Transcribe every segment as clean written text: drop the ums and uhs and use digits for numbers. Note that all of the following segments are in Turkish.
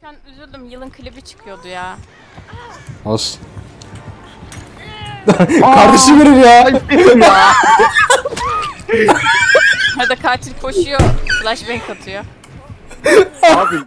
Gerçekten üzüldüm. Yılın klibi çıkıyordu ya. Olsun. Kardeşim benim ya. Hadi katil koşuyor. Flashbang atıyor. Abi.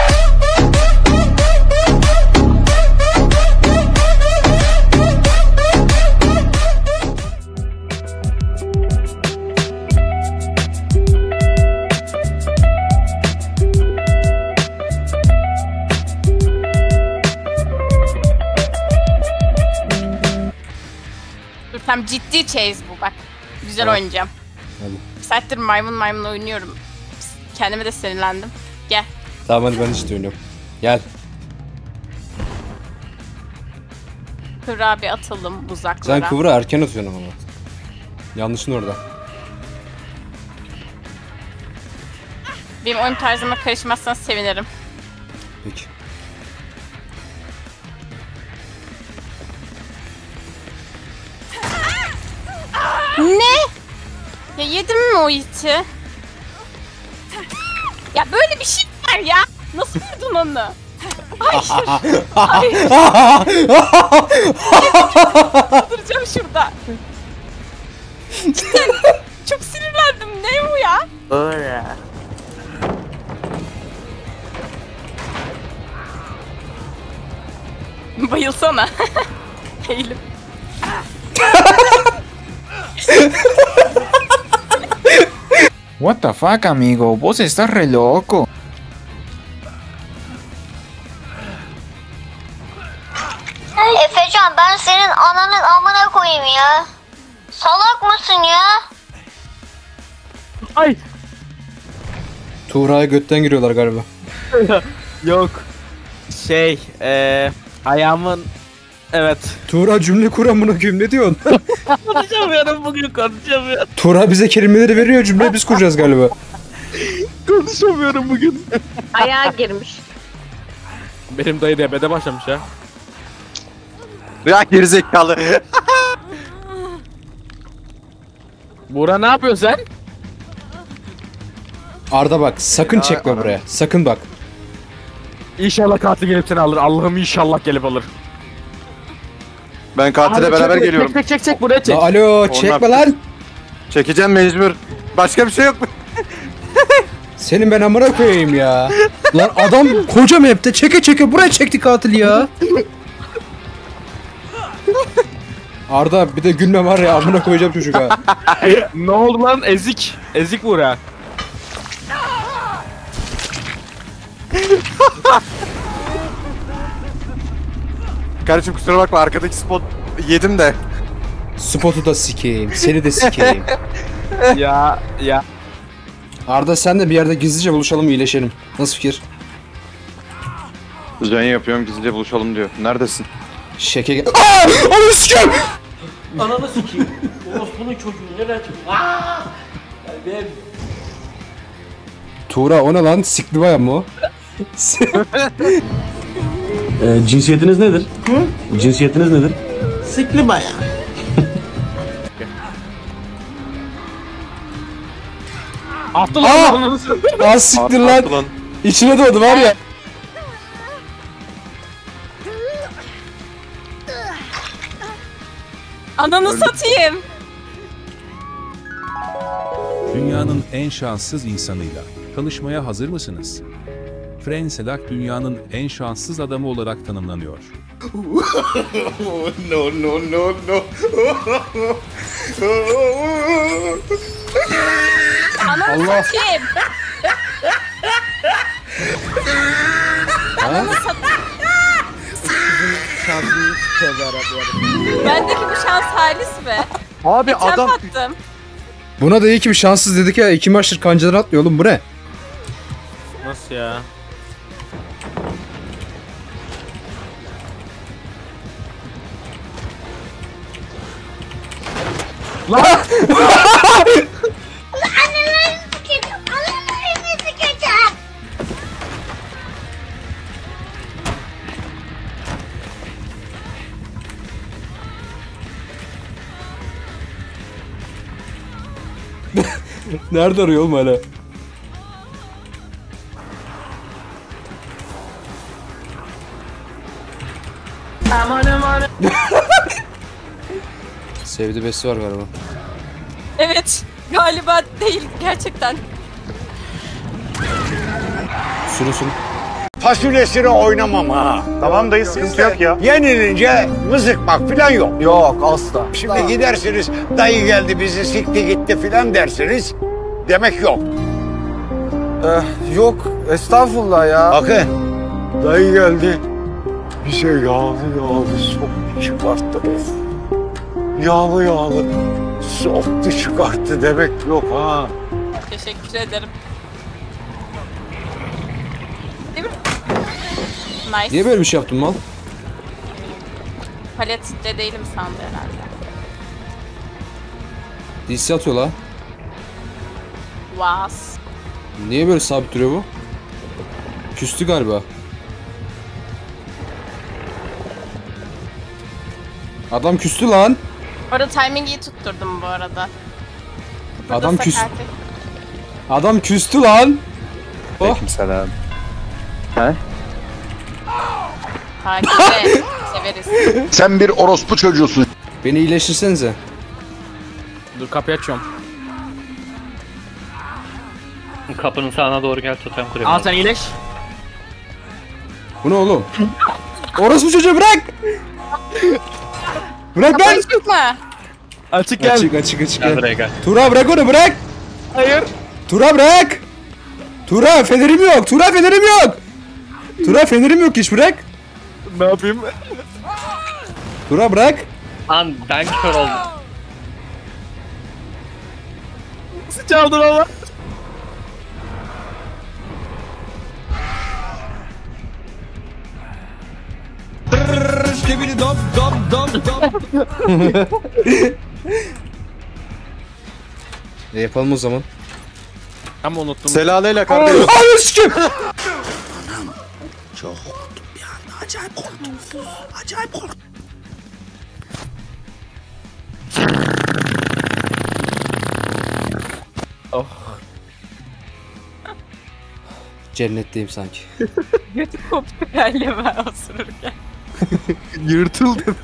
Dur tam ciddi chase bu bak. Güzel Evet. oynayacağım. Hadi. Bir saattir maymun oynuyorum. Kendime de sinirlendim. Gel. Tamam hadi ben işte oynuyorum. Gel. Kıvra bir atalım uzaklara. Sen kıvra erken atıyorsun ama. Yanlışın orada. Benim oyun tarzıma karışmazsanız sevinirim. Peki. Ne? Ya yedim mi o iti? Ya böyle bir şey var ya. Nasıl vurdun onu? Hayır. Hayır. Duracağım şurada. Cidden çok sinirlendim. Ne bu ya? Öyle. Bayılsana. Eğilim. What the fuck, amigo? Vos estás re loco. Efecan ben senin ananın amına koyayım ya. Salak mısın ya? Ay. Tuğra'ya götten giriyorlar galiba. Yok. Ayağımın... Evet. Tuğra cümle kuran bunu kim ne diyorsun? Konuşamıyorum bugün, konuşamıyorum. Tuğra bize kelimeleri veriyor, cümleyi biz kuracağız galiba. Konuşamıyorum bugün. Ayağa girmiş. Benim dayı DB'de başlamış ya. Ya gerizekalı. Buğra ne yapıyorsun sen? Arda bak sakın çekme buraya. Sakın bak. İnşallah katil gelip seni alır. Allah'ım inşallah gelip alır. Ben katile Abi, beraber çek, geliyorum. Çek buraya çek. Alo çekme lan. Çekeceğim mecbur. Başka bir şey yok mu? Senin ben amına koyayım ya. Lan adam koca map'te çeke çeke buraya çekti katil ya. Arda bir de gülme var ya amına koyacağım çocuk ha. Ne oldu lan ezik? Ezik Buğra. Kardeşim kusura bakma arkadaki spot yedim de. Spotu da sikeyim, seni de sikeyim. ya. Arda sen de bir yerde gizlice buluşalım iyileşelim. Nasıl fikir? Düzen yapıyorum gizlice buluşalım diyor. Neredesin? Şeke gel. Aaa! Onu sikeyim! Ananı sikeyim. Orospu'nun çocuğu nereden çıktı? Aaa! Ben... Tuğra o ne lan? Sikli bayan mı o? Cinsiyetiniz nedir? Cinsiyetiniz nedir? Sikli bayağı. Attı Aa! lan onu. Aa siktir lan. Attı lan. İçine doğdu var ya. Ananı satayım. Dünyanın en şanssız insanıyla tanışmaya hazır mısınız? Frenselak dünyanın en şanssız adamı olarak tanımlanıyor. Ananı Allah. satayım. Ananı satayım. Bendeki bu şans halis be. Abi Çöp adam attım. Buna da iyi ki bir şanssız dedik ya. 2 maçtır kancadan atlıyor oğlum bu ne? Nasıl ya? Annelerimi sikeceğim. Annelerimi sikeceğim. Nerede arıyor oğlum hala? Sevdi besi var galiba. Evet. Galiba değil gerçekten. Sürüsün. Fasulyesini oynamam ha. Tamam dayı sıkıntı yok ya. Yenilince mızıkmak falan yok. Yok asla. Şimdi gidersiniz dayı geldi bizi sikti gitti falan dersiniz. Demek yok. Yok estağfurullah ya. Bakın dayı geldi. Bize yağlı soktu çıkarttı. Yağlı soktu çıkarttı demek yok ha. Teşekkür ederim. Değil mi? Nice. Niye böyle bir şey yaptın mal? Palette değilim sandı herhalde. DC atıyor la. Was. Niye böyle sabit duruyor bu? Küstü galiba. Adam küstü lan. Orada timingi iyi tutturdum bu arada. Adam Kıpırdasa küs- kartı. Adam küstü lan. Oh. Aleykümselam. Takibe severiz. Sen bir orospu çocuğusun. Beni iyileştirsenize. Dur kapıyı açıyorum. Kapının sağına doğru gel totem kurayım. Al sen iyileş. Bu ne oğlum? Orospu çocuğu bırak. Bırak ben. Açık mı? Açık gel. Açık Gel gel. buraya gel. Tura bırak onu bırak. Hayır. Tura bırak. Tura fenerim yok. Tura fenerim yok. Tura fenerim yok hiç bırak. Ne yapayım? Tura bırak. An ben kör oldum. Nasıl çaldın ama? Yapalım o zaman. Ama unuttum. Selaleyle kardeşim. Anı sikim. Cennetteyim sanki. Götü koptu galiba osururken. Yırtıldı.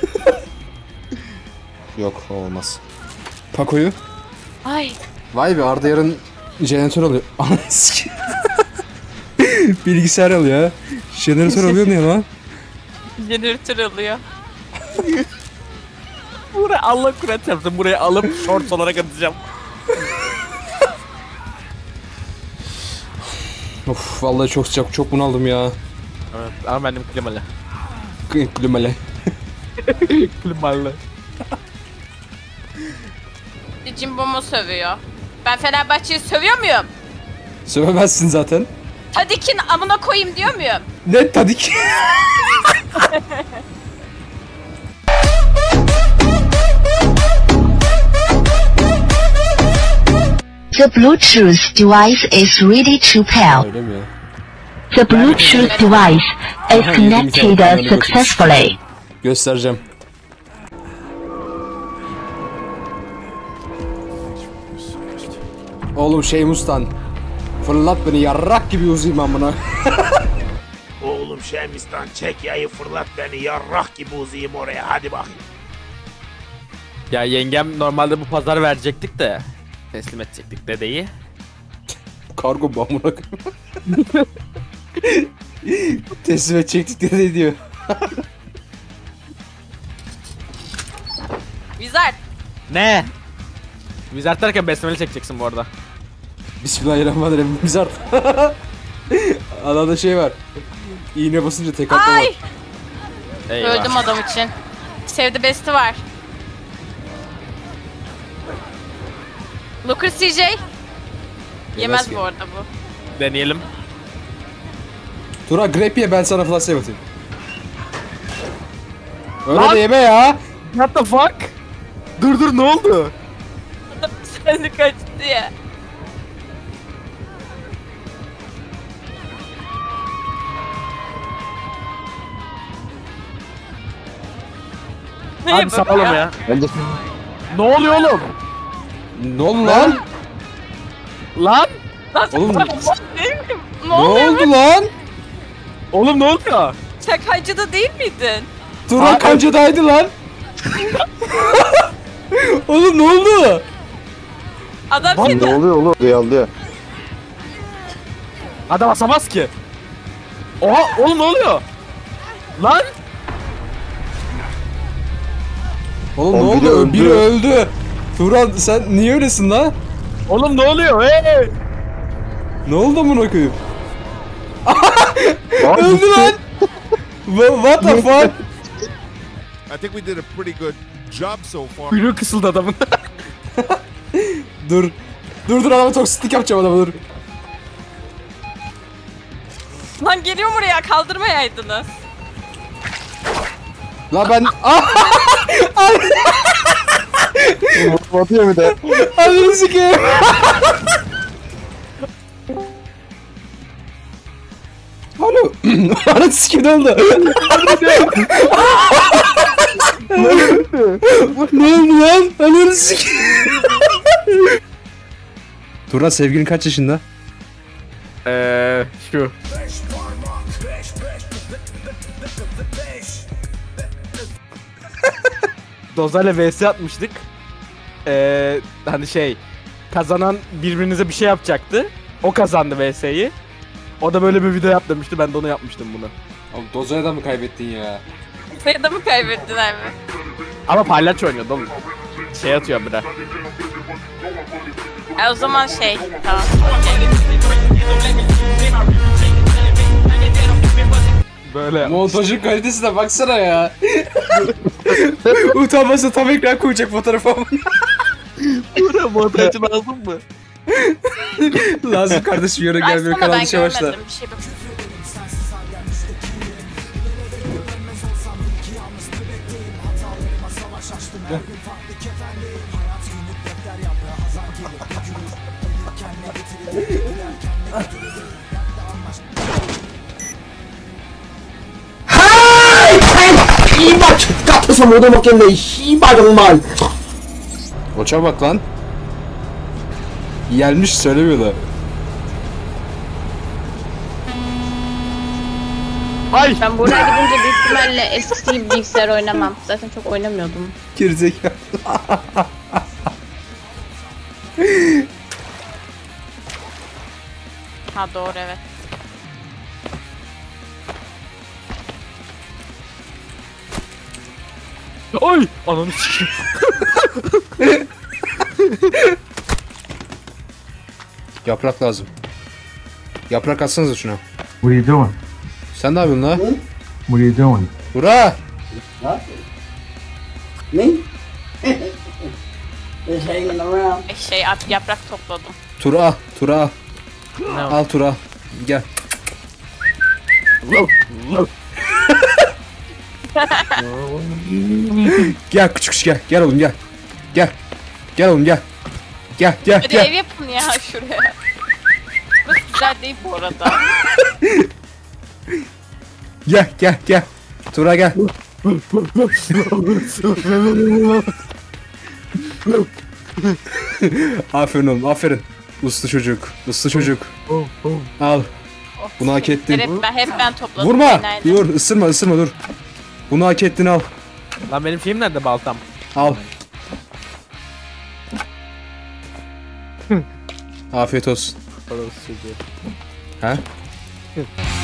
Yok olmaz. Pako'yu. Ay. Vay be Arda yarın jeneratör alıyor. Anı sikim. Bilgisayar alıyor ha. Jeneratör alıyor ne lan? Jeneratör alıyor. Buraya Allah kuret yapsın. Buraya alıp short olarak atacağım. Of vallahi çok sıcak çok bunaldım ya. Evet ama benim klimalı. Klimalı. Klimalı. Cimbom'u sövüyor. Ben Fenerbahçe'yi sövüyor muyum? Sövemezsin zaten. Tadik'in amına koyayım diyor muyum? Ne tadik? The Bluetooth device is ready to pair. Öyle mi ya? The Bluetooth device is connected successfully. Göstereceğim. Oğlum şey Mustan. Fırlat beni yarrak gibi uzayım amına. Oğlum Şemistan çek yayı fırlat beni yarrak gibi uzayım oraya hadi bakayım. Ya yengem normalde bu pazar verecektik de teslim edecektik dedeyi. Kargo bu amına koyayım. Teslim edecektik dedi diyor. Wizard. Ne? Wizard derken besmele çekeceksin bu arada. Bismillahirrahmanirrahim. Bizar. Adamda şey var. İğne basınca tek atma var. Ay. Eyvah. Öldüm adam için. Sevdi besti var. Looker CJ. Yemez ki. bu arada bu. Deneyelim. Tura grape ye ben sana flash save atayım. Öyle Lan! de yeme ya. What the fuck? Dur ne oldu? Seni kaçtı ya. Hadi sağlam ya. Ne oluyor oğlum? Ne oldu lan? Lan? Oğlum Değil mi? Ne ne oluyor? oldu lan? Oğlum ne oluyor? Şakacıda değil miydin? Turan kancadaydı lan. Oğlum ne oldu? Adam Lan seni... ne oluyor oğlum? Aldı. Adam asamaz ki. Oha oğlum ne oluyor? Lan. Oğlum ne Oğlum, biri oldu? öldü. Biri öldü. Turan sen niye öylesin lan? Oğlum ne oluyor? Hey. Ne oldu amına koyayım? Öldü lan. What the fuck? I think we did a pretty good job so far. Kuyruğu kısıldı adamın. Dur. Dur adama toksitlik yapacağım adama dur. Lan geliyorum oraya, kaldırmayaydınız. La ben... Batıyor bir de. Ananı sikeyim. Alo. Ananı sikeyim ne oldu? Ne oldu lan? Ananı sikeyim. Turan sevgilin kaç yaşında? Şu. Dozayla vs atmıştık. Hani şey, kazanan birbirinize bir şey yapacaktı. O kazandı vs'yi. O da böyle bir video yap demişti. Ben de onu yapmıştım bunu. Oğlum Doza'ya da mı kaybettin ya? Sayıda mı kaybettin abi? Ama palyaço oynuyordu oğlum. Şey atıyor bir de. O zaman şey, tamam. Böyle. Montajın kalitesine baksana ya. Utanmasa tam ekran koyacak fotoğrafı. Buna montajı lazım mı? Lazım kardeşim, yürü gel bir Açsana, kanal ben dışı başla. görmedim bir şey. Koça bak lan. Gelmiş söylemiyorlar. Ay! Ben buraya gidince büyük ihtimalle eskisi gibi bilgisayar oynamam. Zaten çok oynamıyordum. Gerizekalı. Ha doğru, evet. Ay! Ananı sikeyim. Yaprak lazım. Yaprak atsanıza şuna. What are you doing? Sen ne yapıyorsun lan? What are you doing? Bura! Me? Just hanging around. Şey, yaprak topladım. Tura, Tura. Ne Al Tura. Gel. Gel küçük gel. Gel oğlum gel. Gel. Gel oğlum gel. Gel gel Hadi ev gel. yapın ya şuraya. Burası güzel değil bu arada. Gel gel gel. Tura gel. Aferin oğlum aferin. Uslu çocuk. Uslu çocuk. Al. Bunu hak ettin. Hep ben topladım. Vurma. Aynen. Dur ısırma dur. Bunu hak ettin al. Lan benim şeyim nerede, baltam? Al. Afiyet olsun. Orası çocuğu. Ha?